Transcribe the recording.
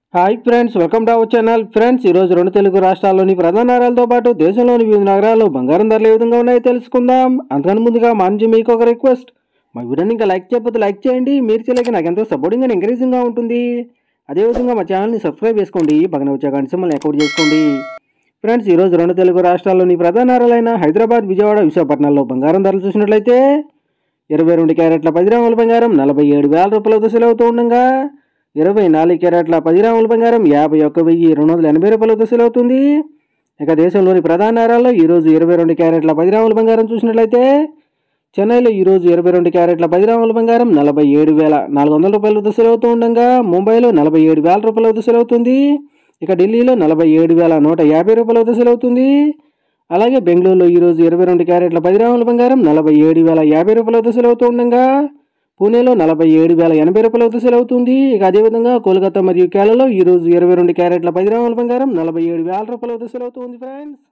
Hi friends, welcome to our channel. Friends, ఈరోజు రెండు తెలుగు రాష్ట్రాల్లోని ప్రధాన నగరాలతో పాటు దేశంలోని వివిధ నగరాల్లో బంగారం ధరలు ఏ విధంగా ఉన్నాయో తెలుసుకుందాం. అంతకన్నా ముందుగా మా నుంచి మీకు ఒక రిక్వెస్ట్, మా వీడియోని ఇంకా లైక్ చేయకపోతే లైక్ చేయండి. మీరు చేయలేక నాకు ఎంతో సపోర్టింగ్ అండ్ ఎంకరేజింగ్గా ఉంటుంది. అదేవిధంగా మా ఛానల్ని సబ్స్క్రైబ్ చేసుకోండి, పక్కన వచ్చే గంట సింబల్ని యాక్టివేట్ చేసుకోండి. ఫ్రెండ్స్, ఈరోజు రెండు తెలుగు రాష్ట్రాల్లోని ప్రధాన నగరాలైన హైదరాబాద్, విజయవాడ, విశాఖపట్నంలో బంగారం ధరలు చూసినట్లయితే 22 క్యారెట్ల 10 గ్రాముల బంగారం 47,000 రూపాయలతో సెలవుతూ ఉండగా 24 క్యారెట్ల 10 గ్రాముల బంగారం 51,280 రూపాయలతో సెలవుతుంది. ఇక దేశంలోని ప్రధాన నగరాల్లో ఈరోజు 22 క్యారెట్ల 10 గ్రాముల బంగారం చూసినట్లయితే చెన్నైలో ఈరోజు 22 క్యారెట్ల 10 గ్రాముల బంగారం 47,400 రూపాయలతో సెలవుతూ ఉండగా ముంబైలో 47,000 రూపాయలతో సెలవుతుంది. ఇక ఢిల్లీలో 47,150 రూపాయలతో సెలవుతుంది. అలాగే బెంగళూరులో ఈరోజు 22 క్యారెట్ల 10 గ్రాముల బంగారం 47,050 రూపాయలతో సెలవుతూ ఉండగా పూణేలో 47,080 రూపాయలతో సెలవుతుంది. ఇక అదేవిధంగా కోల్కతా మరియు కేరళలో ఈరోజు 22 క్యారెట్ల 10 గ్రాముల బంగారం 47,000 రూపాయలతో సెలవుతుంది. ఫ్రెండ్స్.